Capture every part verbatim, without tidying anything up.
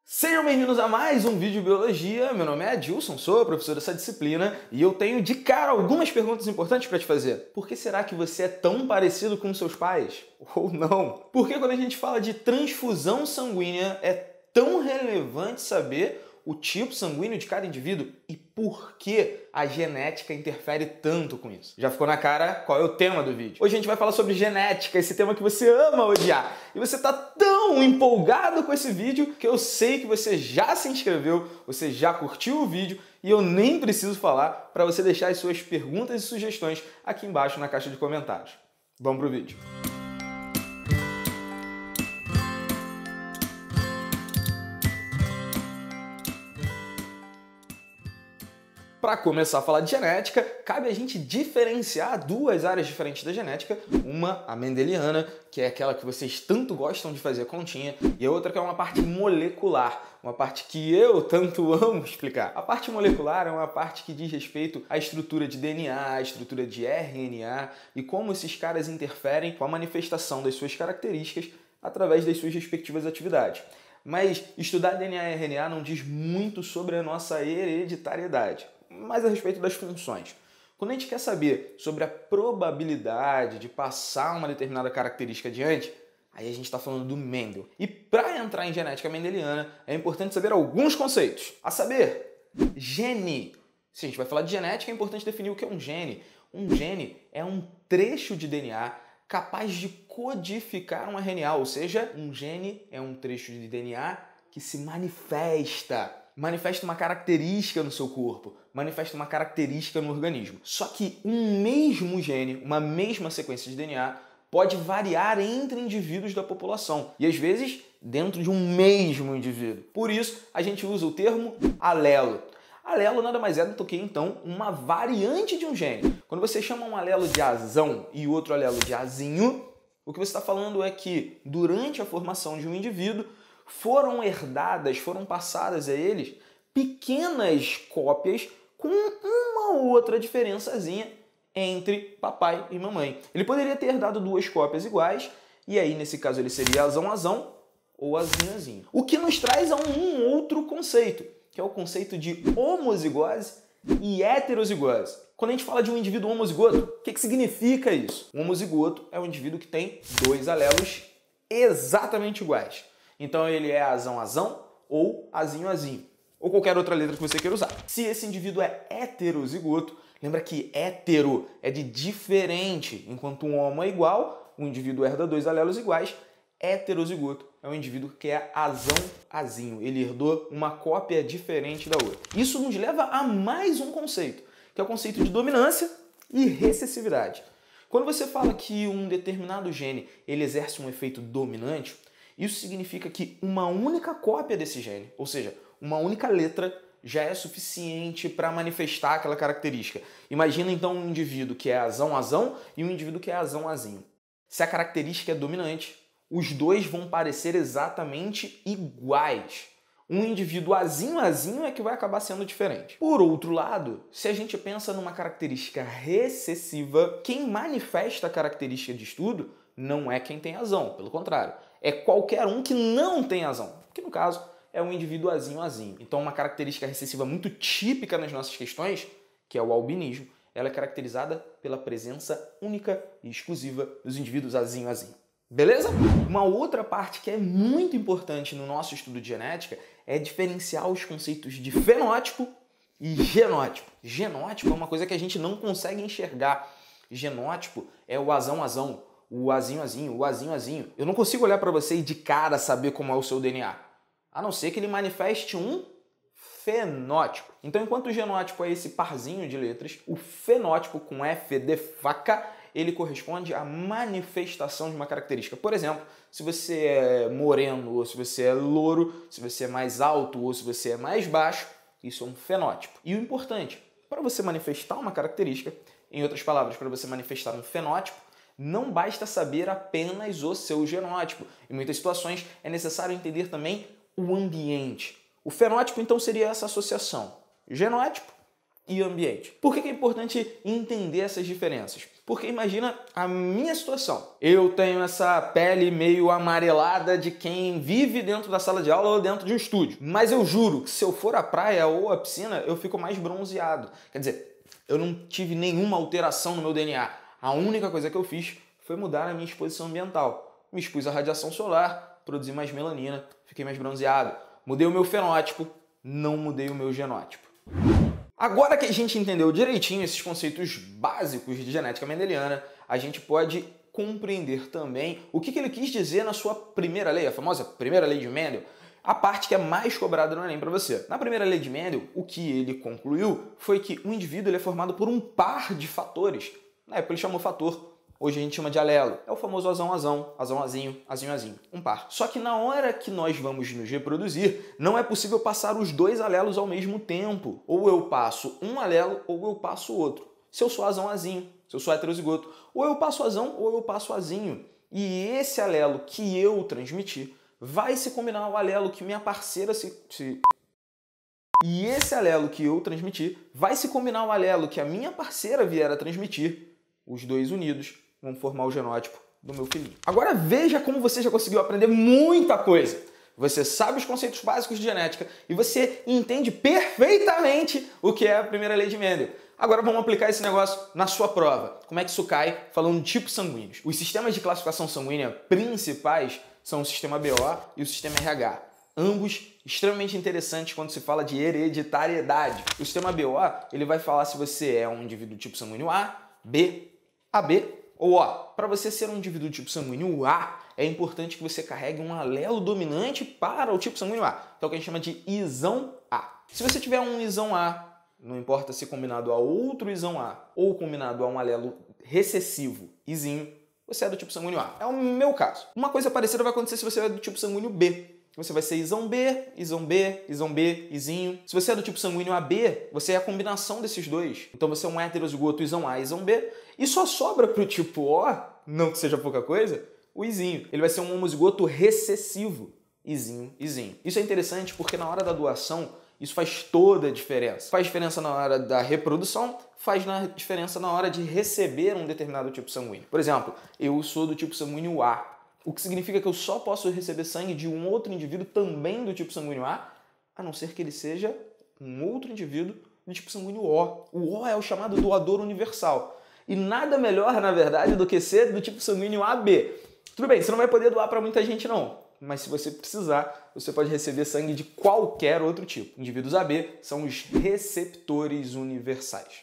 Sejam bem-vindos a mais um vídeo de Biologia. Meu nome é Adilson, sou professor dessa disciplina e eu tenho de cara algumas perguntas importantes para te fazer. Por que será que você é tão parecido com seus pais? Ou não? Por que quando a gente fala de transfusão sanguínea é tão relevante saber o tipo sanguíneo de cada indivíduo e por que a genética interfere tanto com isso? Já ficou na cara qual é o tema do vídeo? Hoje a gente vai falar sobre genética, esse tema que você ama odiar. E você tá tão empolgado com esse vídeo que eu sei que você já se inscreveu, você já curtiu o vídeo e eu nem preciso falar para você deixar as suas perguntas e sugestões aqui embaixo na caixa de comentários. Vamos pro vídeo. Para começar a falar de genética, cabe a gente diferenciar duas áreas diferentes da genética. Uma, a mendeliana, que é aquela que vocês tanto gostam de fazer continha, e a outra que é uma parte molecular, uma parte que eu tanto amo explicar. A parte molecular é uma parte que diz respeito à estrutura de D N A, à estrutura de R N A e como esses caras interferem com a manifestação das suas características através das suas respectivas atividades. Mas estudar D N A e R N A não diz muito sobre a nossa hereditariedade, mas a respeito das funções. Quando a gente quer saber sobre a probabilidade de passar uma determinada característica adiante, aí a gente está falando do Mendel. E para entrar em genética mendeliana, é importante saber alguns conceitos. A saber, gene. Se a gente vai falar de genética, é importante definir o que é um gene. Um gene é um trecho de D N A capaz de codificar um R N A, ou seja, um gene é um trecho de D N A que se manifesta. Manifesta uma característica no seu corpo, manifesta uma característica no organismo. Só que um mesmo gene, uma mesma sequência de D N A, pode variar entre indivíduos da população e às vezes dentro de um mesmo indivíduo. Por isso, a gente usa o termo alelo. Alelo nada mais é do que, então, uma variante de um gene. Quando você chama um alelo de azão e outro alelo de azinho, o que você está falando é que durante a formação de um indivíduo, foram herdadas, foram passadas a eles pequenas cópias com uma ou outra diferençazinha entre papai e mamãe. Ele poderia ter herdado duas cópias iguais, e aí nesse caso ele seria azão-azão ou azinho-azinho. O que nos traz a um outro conceito, que é o conceito de homozigose e heterozigose. Quando a gente fala de um indivíduo homozigoto, o que, que significa isso? Um homozigoto é um indivíduo que tem dois alelos exatamente iguais. Então ele é azão-azão ou azinho-azinho, ou qualquer outra letra que você queira usar. Se esse indivíduo é heterozigoto, lembra que hétero é de diferente, enquanto um homo é igual, o indivíduo herda dois alelos iguais, heterozigoto é um indivíduo que é azão-azinho, ele herdou uma cópia diferente da outra. Isso nos leva a mais um conceito, que é o conceito de dominância e recessividade. Quando você fala que um determinado gene ele exerce um efeito dominante, isso significa que uma única cópia desse gene, ou seja, uma única letra, já é suficiente para manifestar aquela característica. Imagina então um indivíduo que é azão-azão e um indivíduo que é azão-azinho. Se a característica é dominante, os dois vão parecer exatamente iguais. Um indivíduo azinho-azinho é que vai acabar sendo diferente. Por outro lado, se a gente pensa numa característica recessiva, quem manifesta a característica de estudo não é quem tem azão, pelo contrário. É qualquer um que não tem azão, que no caso é um indivíduo azinho-azinho. Então uma característica recessiva muito típica nas nossas questões, que é o albinismo, ela é caracterizada pela presença única e exclusiva dos indivíduos azinho-azinho. Beleza? Uma outra parte que é muito importante no nosso estudo de genética é diferenciar os conceitos de fenótipo e genótipo. Genótipo é uma coisa que a gente não consegue enxergar. Genótipo é o azão-azão, o azinho-azinho, o azinho-azinho. Eu não consigo olhar para você e de cara saber como é o seu D N A, a não ser que ele manifeste um fenótipo. Então, enquanto o genótipo é esse parzinho de letras, o fenótipo, com F de faca, ele corresponde à manifestação de uma característica. Por exemplo, se você é moreno ou se você é louro, se você é mais alto ou se você é mais baixo, isso é um fenótipo. E o importante, para você manifestar uma característica, em outras palavras, para você manifestar um fenótipo, não basta saber apenas o seu genótipo. Em muitas situações é necessário entender também o ambiente. O fenótipo, então, seria essa associação. Genótipo e ambiente. Por que é importante entender essas diferenças? Porque imagina a minha situação. Eu tenho essa pele meio amarelada de quem vive dentro da sala de aula ou dentro de um estúdio. Mas eu juro que se eu for à praia ou à piscina, eu fico mais bronzeado. Quer dizer, eu não tive nenhuma alteração no meu D N A. A única coisa que eu fiz foi mudar a minha exposição ambiental. Me expus à radiação solar, produzi mais melanina, fiquei mais bronzeado. Mudei o meu fenótipo, não mudei o meu genótipo. Agora que a gente entendeu direitinho esses conceitos básicos de genética mendeliana, a gente pode compreender também o que ele quis dizer na sua primeira lei, a famosa primeira lei de Mendel, a parte que é mais cobrada no Enem para você. Na primeira lei de Mendel, o que ele concluiu foi que o indivíduo ele é formado por um par de fatores. Na época ele chamou fator. Hoje a gente chama de alelo. É o famoso azão-azão, azão-azinho, azinho-azinho. Um par. Só que na hora que nós vamos nos reproduzir, não é possível passar os dois alelos ao mesmo tempo. Ou eu passo um alelo, ou eu passo outro. Se eu sou azão-azinho, se eu sou heterozigoto, ou eu passo azão, ou eu passo azinho. E esse alelo que eu transmiti vai se combinar ao alelo que minha parceira se... se... E esse alelo que eu transmiti vai se combinar ao alelo que a minha parceira vier a transmitir. Os dois unidos vão formar o genótipo do meu filhinho. Agora veja como você já conseguiu aprender muita coisa. Você sabe os conceitos básicos de genética e você entende perfeitamente o que é a primeira lei de Mendel. Agora vamos aplicar esse negócio na sua prova. Como é que isso cai? Falando de tipos sanguíneos. Os sistemas de classificação sanguínea principais são o sistema B O e o sistema R H. Ambos extremamente interessantes quando se fala de hereditariedade. O sistema B O ele vai falar se você é um indivíduo do tipo sanguíneo A, B, A B ou O. Para você ser um indivíduo do tipo sanguíneo A, é importante que você carregue um alelo dominante para o tipo sanguíneo A, que é o que a gente chama de isão A. Se você tiver um isão A, não importa se combinado a outro isão A ou combinado a um alelo recessivo, izinho, você é do tipo sanguíneo A. É o meu caso. Uma coisa parecida vai acontecer se você é do tipo sanguíneo B. Você vai ser isão B, isão B, isão B, izinho. Se você é do tipo sanguíneo A B, você é a combinação desses dois. Então você é um heterozigoto isão A, isão B. E só sobra para o tipo O, não que seja pouca coisa, o izinho. Ele vai ser um homozigoto recessivo, izinho, izinho. Isso é interessante porque na hora da doação, isso faz toda a diferença. Faz diferença na hora da reprodução, faz na diferença na hora de receber um determinado tipo sanguíneo. Por exemplo, eu sou do tipo sanguíneo A. O que significa que eu só posso receber sangue de um outro indivíduo também do tipo sanguíneo A, a não ser que ele seja um outro indivíduo do tipo sanguíneo O. O O é o chamado doador universal. E nada melhor, na verdade, do que ser do tipo sanguíneo A B. Tudo bem, você não vai poder doar para muita gente, não. Mas se você precisar, você pode receber sangue de qualquer outro tipo. Indivíduos A B são os receptores universais.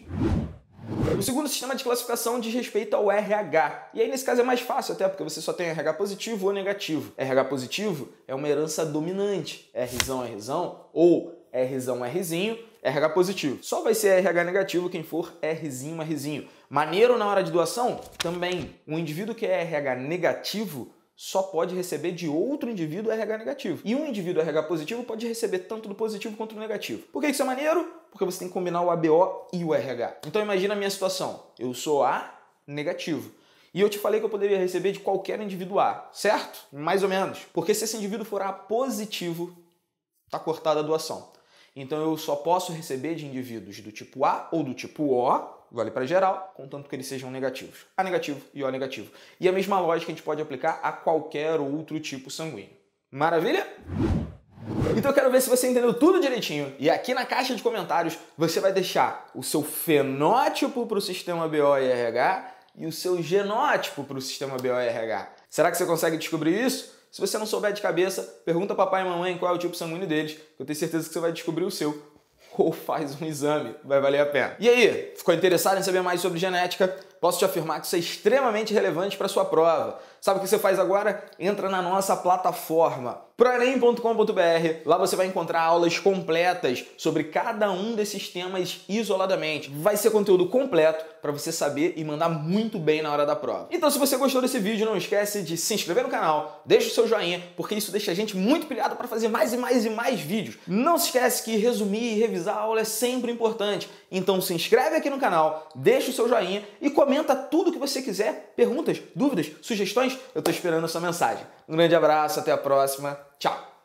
O segundo sistema de classificação diz respeito ao R H. E aí, nesse caso, é mais fácil até, porque você só tem R H positivo ou negativo. R H positivo é uma herança dominante. Rzão, Rzão ou Rzão, Rzinho, R H positivo. Só vai ser R H negativo quem for Rzinho, Rzinho. Maneiro na hora de doação? Também. Um indivíduo que é R H negativo só pode receber de outro indivíduo R H negativo. E um indivíduo R H positivo pode receber tanto do positivo quanto do negativo. Por que isso é maneiro? Porque você tem que combinar o A B O e o R H. Então imagina a minha situação. Eu sou A negativo. E eu te falei que eu poderia receber de qualquer indivíduo A, certo? Mais ou menos. Porque se esse indivíduo for A positivo, tá cortada a doação. Então eu só posso receber de indivíduos do tipo A ou do tipo O, vale para geral, contanto que eles sejam negativos. A negativo e O negativo. E a mesma lógica a gente pode aplicar a qualquer outro tipo sanguíneo. Maravilha? Então eu quero ver se você entendeu tudo direitinho. E aqui na caixa de comentários você vai deixar o seu fenótipo para o sistema B O e R H e o seu genótipo para o sistema B O e R H. Será que você consegue descobrir isso? Se você não souber de cabeça, pergunta papai e mamãe qual é o tipo sanguíneo deles, que eu tenho certeza que você vai descobrir o seu. Ou faz um exame, vai valer a pena. E aí, ficou interessado em saber mais sobre genética? Posso te afirmar que isso é extremamente relevante para a sua prova. Sabe o que você faz agora? Entra na nossa plataforma, proenem ponto com ponto br. Lá você vai encontrar aulas completas sobre cada um desses temas isoladamente. Vai ser conteúdo completo para você saber e mandar muito bem na hora da prova. Então, se você gostou desse vídeo, não esquece de se inscrever no canal, deixa o seu joinha, porque isso deixa a gente muito pilhado para fazer mais e mais e mais vídeos. Não se esquece que resumir e revisar a aula é sempre importante. Então, se inscreve aqui no canal, deixa o seu joinha e comenta tudo que você quiser, perguntas, dúvidas, sugestões, eu tô esperando a sua mensagem. Um grande abraço, até a próxima, tchau!